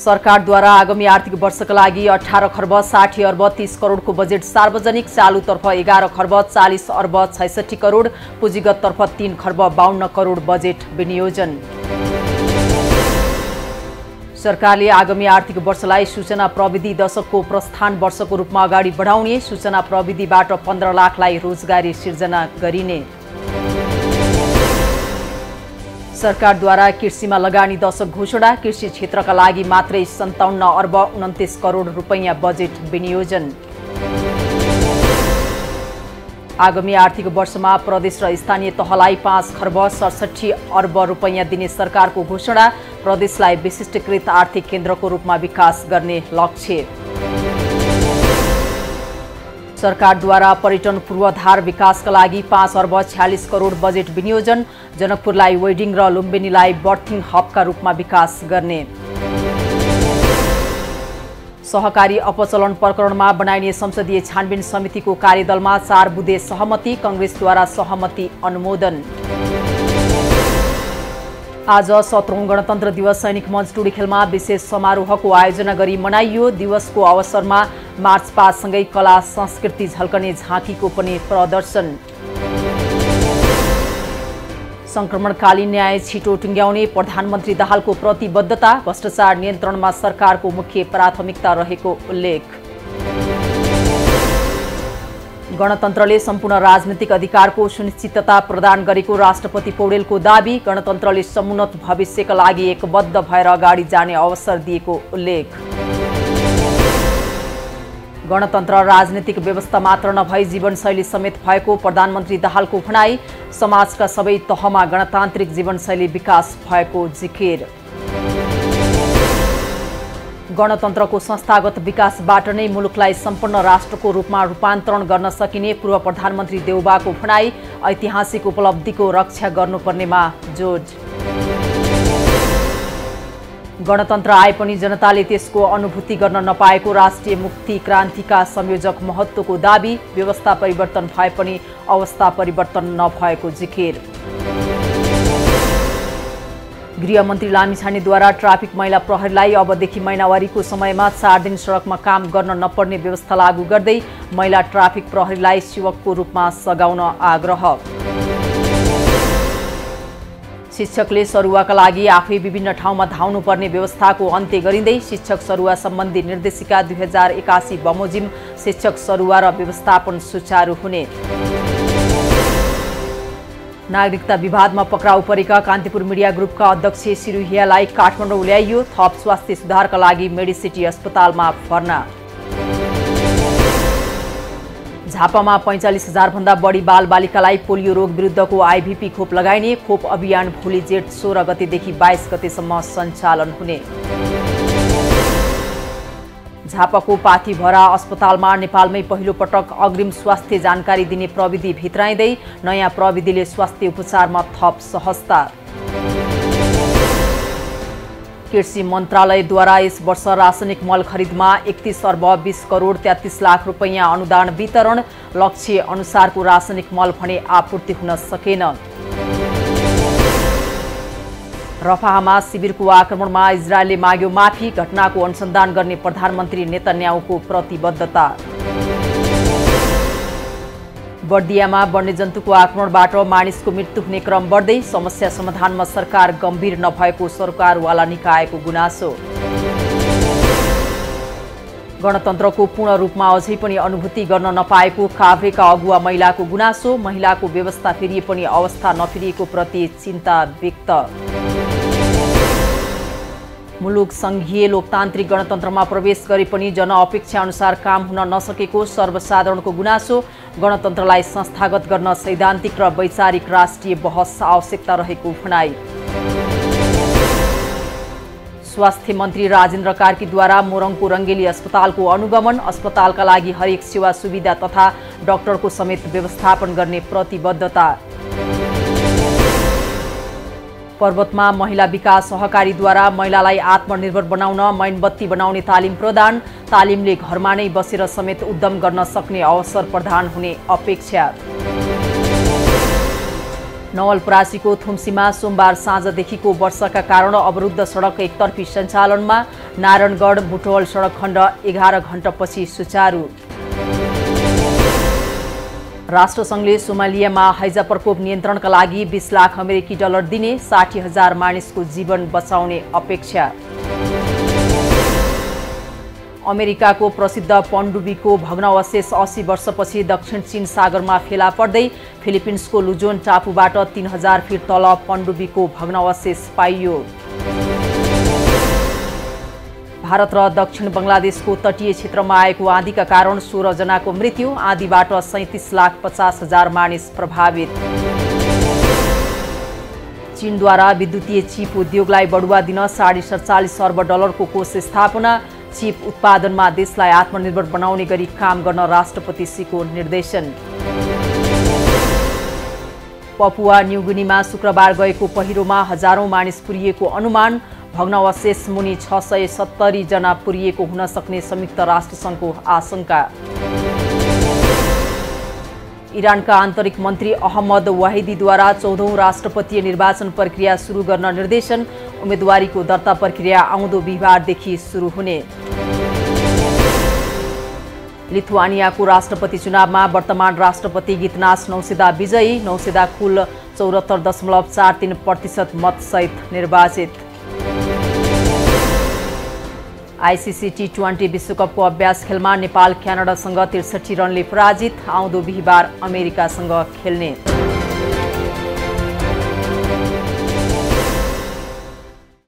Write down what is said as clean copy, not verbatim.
सरकारद्वारा आगामी आर्थिक वर्षका लागि 18 खर्ब 60 अर्ब 30 करोडको बजेट सार्वजनिक, चालुतर्फ 11 खर्ब 40 अर्ब 66 करोड, पुँजीगततर्फ 3 खर्ब 52 करोड बजेट विनियोजन। सरकारले आगामी आर्थिक वर्षलाई सूचना प्रविधि दशकको प्रस्थान वर्षको रूपमा अगाडि बढाउने, सूचना प्रविधिबाट 15 लाखलाई रोजगारी सिर्जना गरिने। सरकारद्वारा कृषिमा लगानी दशक घोषणा, कृषि क्षेत्रका लागि मात्रै 57 अर्ब 29 करोड रुपैयाँ बजेट विनियोजन। आगामी आर्थिक वर्षमा प्रदेश र स्थानीय तहलाई 5 खर्ब 67 अर्ब रुपैयाँ दिने सरकारको घोषणा, प्रदेशलाई विशिष्टकृत आर्थिक केन्द्रको रूपमा विकास गर्ने लक्ष्य। सरकारद्वारा पर्यटन पूर्वाधार विकासका लागि 5 अर्ब 46 करोड बजेट विनियोजन, जनकपुरलाई वेडिङ र लुम्बिनीलाई बर्थिङ हबका रूपमा विकास गर्ने। सहकारी अपचलन प्रकरणमा बनाइने संसदीय छानबिन समितिको कार्यदलमा 4 बुँदे सहमति, कांग्रेसद्वारा सहमति अनुमोदन। आज 17औं गणतन्त्र दिवस सैनिक मञ्च टुडीखेलमा विशेष समारोहको आयोजना गरी मनाइयो। दिवसको अवसरमा मार्चपास्टसँगै कला संस्कृति झल्कने झाँकीको पनि प्रदर्शन। संक्रमणकालीन न्याय छिटो टुङ्ग्याउने प्रधानमन्त्री दाहालको प्रतिबद्धता, भ्रष्टाचार नियन्त्रणमा सरकारको मुख्य प्राथमिकता रहेको उल्लेख। गणतन्त्रले सम्पूर्ण राजनीतिक अधिकारको सुनिश्चितता प्रदान गरेको राष्ट्रपति पौडेलको दाबी, गणतन्त्रले समुन्नत भविष्यका लागि एकबद्ध भएर अगाडि जाने अवसर दिएको उल्लेख। गणतन्त्र राजनीतिक व्यवस्था मात्र नभई जीवनशैली समेत भएको प्रधानमन्त्री दाहालको भनाई, समाजका सबै तहमा गणतान्त्रिक जीवनशैली विकास भएको जिकिर। गणतन्त्रको संस्थागत विकासबाट नै मुलुकलाई सम्पन्न राष्ट्रको रूपमा रूपान्तरण गर्न सकिने पूर्व प्रधानमन्त्री देउबाको भनाई, ऐतिहासिक उपलब्धिको रक्षा गर्नुपर्नेमा जोड। गणतन्त्र आए पनि जनताले त्यसको अनुभूति गर्न नपाएको राष्ट्रिय मुक्ति क्रान्तिका संयोजक महत्त्वको दाबी, व्यवस्था परिवर्तन भए पनि अवस्था परिवर्तन नभएको जिकिर। गृहमन्त्री लामिछानेद्वारा ट्राफिक महिला प्रहरीलाई अबदेखि महिनावारीको समयमा 4 दिन सडकमा काम गर्न नपर्ने व्यवस्था लागू गर्दै महिला ट्राफिक प्रहरीलाई सेवकको रूपमा सघाउन आग्रह। शिक्षकले सरुवाका लागि आफै विभिन्न ठाउँमा धाउनुपर्ने व्यवस्थाको अन्त्य गरिँदै शिक्षक सरुवा सम्बन्धी निर्देशिका 2081 बमोजिम, शिक्षक सरुवा र व्यवस्थापन सुचारू हुने। नागरिकता विवादमा पक्राउ परेका कान्तिपुर मिडिया ग्रुपका अध्यक्ष सिरुहियालाई काठमाडौँ ल्याइयो, थप स्वास्थ्य सुधारका लागि मेडिसिटी अस्पतालमा भर्ना। झापामा 45,000 भन्दा बढी बालबालिकालाई पोलियो रोग विरुद्धको आइभीपी खोप लगाइने, खोप अभियान भोलि जेठ 16 गतेदेखि 22 गतेसम्म सञ्चालन हुने। झापाको पाथीभरा अस्पतालमा नेपालमै पहिलो पटक अग्रिम स्वास्थ्य जानकारी दिने प्रविधि भित्राइँदै नयाँ प्रविधिले स्वास्थ्य उपचारमा थप सहजता। कृषि मन्त्रालयद्वारा यस वर्ष रासायनिक मल खरिदमा 31 अर्ब 20 करोड 33 लाख रुपैयाँ अनुदान वितरण, लक्ष्य अनुसारको रासायनिक मल भने आपूर्ति हुन सकेन। रफाहमा शिविरको आक्रमणमा इजरायलले माग्यो माफी, घटनाको अनुसन्धान गर्ने प्रधानमन्त्री नेतन्याहुको प्रतिबद्धता। बर्दियामा वन्यजन्तुको आक्रमणबाट मानिसको मृत्यु हुने क्रम बढ्दै, समस्या समाधानमा सरकार गम्भीर नभएको सरकारवाला निकायको गुनासो। गणतन्त्रको पूर्ण रूपमा अझै पनि अनुभूति गर्न नपाएको काभ्रेका अगुवा महिलाको गुनासो, महिलाको व्यवस्था फेरिए पनि अवस्था नफेरिएको प्रति चिन्ता व्यक्त। मुलुक संघीय लोकतान्त्रिक गणतन्त्रमा प्रवेश गरे पनि जनअपेक्षा अनुसार काम हुन नसकेको सर्वसाधारणको गुनासो, गणतन्त्रलाई संस्थागत गर्न सैद्धान्तिक र वैचारिक राष्ट्रिय बहस आवश्यकता रहेको भनाई। स्वास्थ्य मन्त्री राजेन्द्र कार्कीद्वारा मोरङको रङ्गेली अस्पतालको अनुगमन, अस्पतालका लागि हरेक सेवा सुविधा तथा डाक्टरको समेत व्यवस्थापन गर्ने प्रतिबद्धता। पर्वतमा महिला विकास सहकारीद्वारा महिलालाई आत्मनिर्भर बनाउन मैनबत्ती बनाउने तालिम प्रदान, तालिमले घरमा नै बसेर समेत उद्यम गर्न सक्ने अवसर प्रदान हुने अपेक्षा। नवलपरासीको थुम्सीमा सोमबार साँझदेखिको वर्षाका कारण अवरुद्ध सडक एकतर्फी सञ्चालनमा, नारायणगढ बुटवल सडक खण्ड 11 घण्टापछि सुचारू। राष्ट्रसङ्घले सोमालियामा हैजा प्रकोप नियन्त्रणका लागि 20 लाख अमेरिकी डलर दिने, 60,000 मानिसको जीवन बचाउने अपेक्षा। अमेरिकाको प्रसिद्ध पनडुब्बीको भग्नावशेष 80 वर्षपछि दक्षिण चीन सागरमा फेला पर्दै फिलिपिन्सको लुजोन टापुबाट 3000 फिट तल पनडुब्बीको भग्नावशेष पाइयो। भारत र दक्षिण बङ्गलादेशको तटीय क्षेत्रमा आएको आँधीका कारण 16 जनाको मृत्यु, आँधीबाट 37,50,000 मानिस प्रभावित। चीनद्वारा विद्युतीय चिप उद्योगलाई बढुवा दिन $47 अर्ब डलरको कोष स्थापना, चिप उत्पादनमा देशलाई आत्मनिर्भर बनाउने गरी काम गर्न राष्ट्रपति सीको निर्देशन। पपुवा न्युगिनीमा शुक्रबार गएको पहिरोमा हजारौं मानिस पुरिएको अनुमान, भग्नावशेष मुनि 670 जना पुरिएको हुन सक्ने संयुक्त राष्ट्रसङ्घको आशंका। इरानका आन्तरिक मन्त्री अहमद वाहिदीद्वारा 14औं राष्ट्रपतीय निर्वाचन प्रक्रिया सुरु गर्न निर्देशन, उम्मेदवारीको दर्ता प्रक्रिया आउँदो बिहिबारदेखि सुरु हुने। लिथुआनियाको राष्ट्रपति चुनावमा वर्तमान राष्ट्रपति गितनास नौसेदा विजयी, नौसेदा कुल 74.43% मतसहित निर्वाचित। आइसिसी टी20 विश्वकपको अभ्यास खेलमा नेपाल क्यानाडासँग 63 रनले पराजित, आउँदो बिहिबार अमेरिकासँग खेल्ने।